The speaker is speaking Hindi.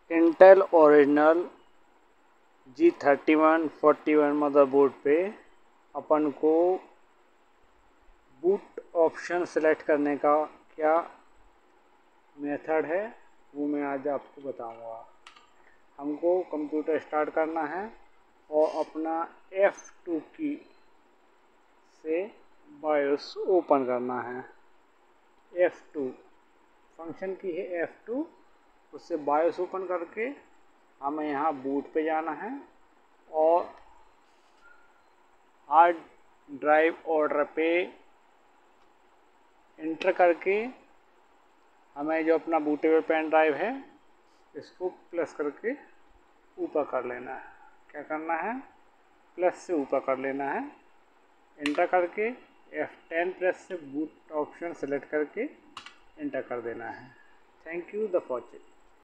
इंटेल ओरिजिनल G3141 मदरबोर्ड पे अपन को बूट ऑप्शन सेलेक्ट करने का क्या मेथड है वो मैं आज आपको बताऊंगा। हमको कंप्यूटर स्टार्ट करना है और अपना F2 की से बायोस ओपन करना है। F2 फंक्शन की है F2, उससे बायोस ओपन करके हमें यहाँ बूट पे जाना है और हार्ड ड्राइव ऑर्डर पे इंटर करके हमें जो अपना बूटेबल पेन ड्राइव है इसको प्लस करके ऊपर कर लेना है। क्या करना है, प्लस से ऊपर कर लेना है। इंटर करके F10 प्रेस से बूट ऑप्शन सेलेक्ट करके इंटर कर देना है। Thank you the watching.